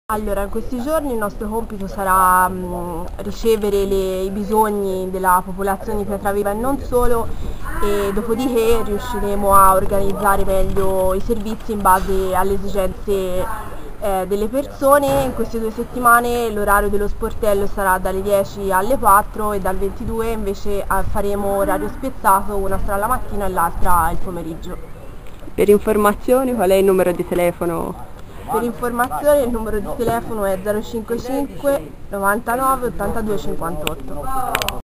Allora, in questi giorni il nostro compito sarà ricevere i bisogni della popolazione di Pietraviva e non solo, e dopodiché riusciremo a organizzare meglio i servizi in base alle esigenze delle persone. In queste 2 settimane l'orario dello sportello sarà dalle 10 alle 4 e dal 22 invece faremo orario spezzato, una sarà la mattina e l'altra il pomeriggio. Per informazioni qual è il numero di telefono? Per informazioni il numero di telefono è 055 99 82 58.